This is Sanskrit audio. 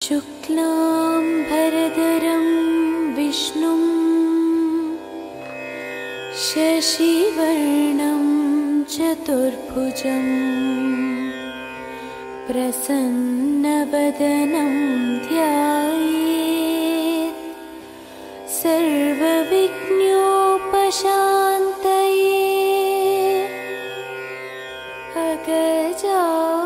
शुक्लां भरधरं विष्णुं शशिवर्णं चतुर्भुजं प्रसन्नवदनं ध्यायेत् सर्वविघ्नोपशान्तये। अगजा